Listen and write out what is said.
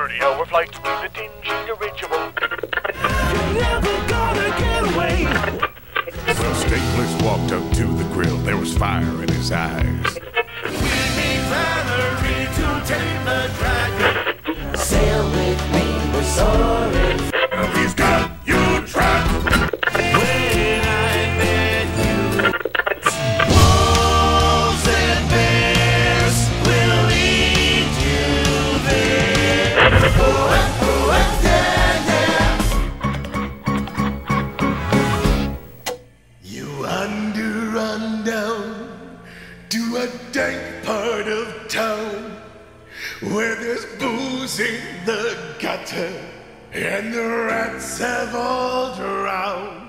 30 hour flight to the dingy dirigible. You're never gonna get away. Well, Staples walked up to the grill. There was fire in his eyes. We need Valerie to tame the dragon. Sail with me, we're soaring. Now he's got you trapped. When I met you, wolves and bears will lead you there. Oh, yeah, yeah. You run down to a dank part of town where there's booze in the gutter and the rats have all drowned.